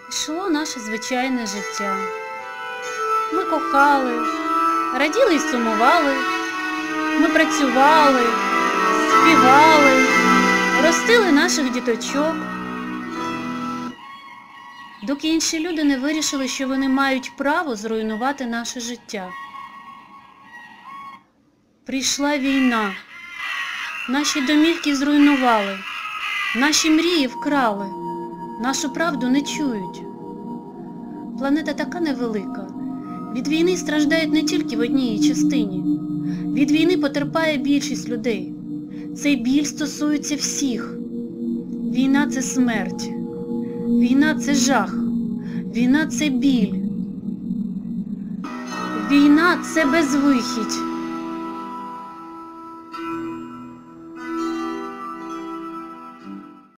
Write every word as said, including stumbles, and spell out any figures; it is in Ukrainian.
Йшло наше звичайне життя. Ми кохали, раділи й сумували, ми працювали, співали, ростили наших діточок. Доки інші люди не вирішили, що вони мають право зруйнувати наше життя. Прийшла війна, наші домівки зруйнували, наші мрії вкрали, нашу правду не чують. Планета така невелика. Від війни страждають не тільки в одній її частині. Від війни потерпає більшість людей. Цей біль стосується всіх. Війна – це смерть. Війна – це жах. Війна – це біль. Війна – це безвихідь.